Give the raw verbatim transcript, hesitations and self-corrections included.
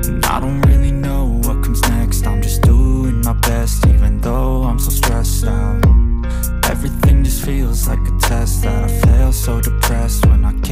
And I don't really know what comes next. I'm just doing my best, even though I'm so stressed out. Everything just feels like a test that I fail, so depressed when I